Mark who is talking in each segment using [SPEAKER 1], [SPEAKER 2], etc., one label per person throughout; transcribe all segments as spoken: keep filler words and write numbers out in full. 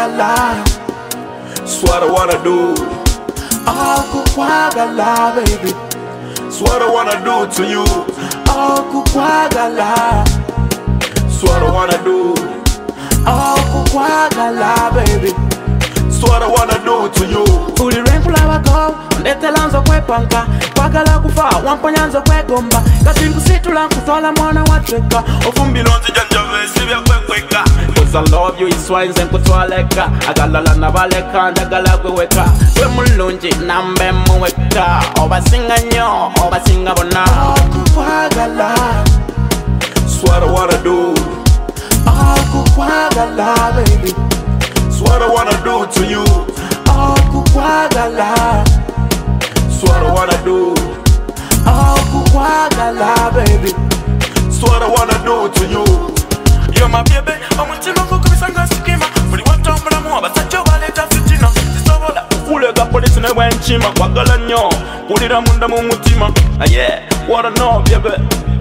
[SPEAKER 1] kukwagala. It's what I wanna do. Oh, kukwagala, baby. It's what I wanna do to you. Oh, kukwagala. It's what I wanna do. Oh, kukwagala, baby. It's what I wanna do to you. Uli renkula wako, ndete lanzo kwe panka. Kwagala kufa, wampanyanzo kwe gomba. Katingu situla kutola mwana watweka. Ofumbi lonzi janjave, sivya kwe kweka. Cause I love you, iswines and kutwaleka. Agalala na baleka, ndagala kwe weka. Kwe mulunji, nambe mweka. Oba singa nyo, oba singa bona. Oh, kukwagala. It's what I wanna do. Oh, kukwagala, baby. It's what I wanna do to you. Oh, kukwagala. It's what I wanna do. Oh, kukwagala, baby. It's what I wanna do to you. You're my baby. I'm a team of Kumisanga Skima. But you want to tell me more about such a ballet of Fitina. It's over that Fulega police and I went chima. Wagalanyo. Put it on the Mumutima. Ah, yeah. What I know, baby.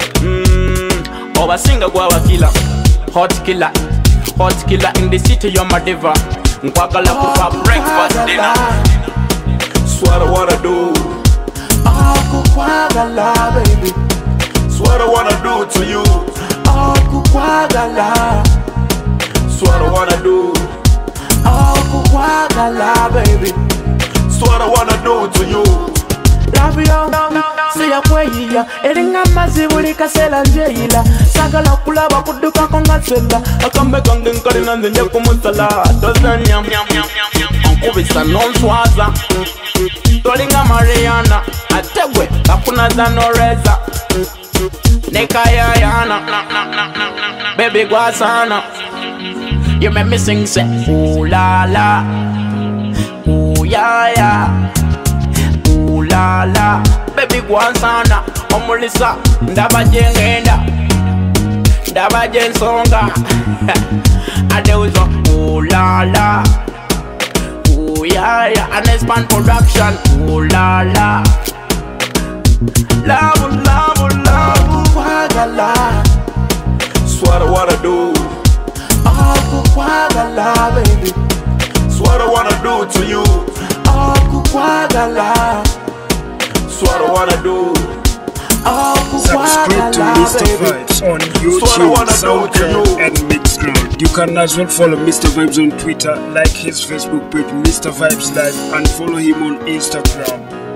[SPEAKER 1] Mmm. Oh, I sing a guava killer. Hot killer. Hot killer in the city, you're my diva. Nkwagala kufa breakfast dinner. It's what I wanna do. Oh, kukwagala, baby. It's what I wanna do to you. Oh, kukwagala. It's what I wanna do. Oh, kukwagala, baby. It's what I wanna do to you. Love you, siya kweyiya. Eringa mazibuli kasela njeila. Sagala kulaba kuduka kongasela. Akambe kangen karina nzenye kumusala. Doza nyam nyam nyam nyam. Kubisa non swaza. Tolinga Mariana. Atewe kakuna zanoreza. Nekaya yana. Baby guasana. You make me sing say ooh la la. Ooh ya ya. Ooh la la. Baby guasana. Omulisa. Ndaba jengenda. Ndaba jensonga. Adeuzo. Ooh la la. Ooh ya ya. Anespan production. Ooh la la. Love, love, love. Kukwagala. It's what I wanna do. Oh, kukwagala, baby. It's what I wanna do to you. Oh, kukwagala. It's what I wanna do. Oh,
[SPEAKER 2] subscribe to Mister Vibes on YouTube, SoundCloud, and Mixcloud. You can as well follow Mister Vibes on Twitter, like his Facebook page Mister Vibes Live, and follow him on Instagram.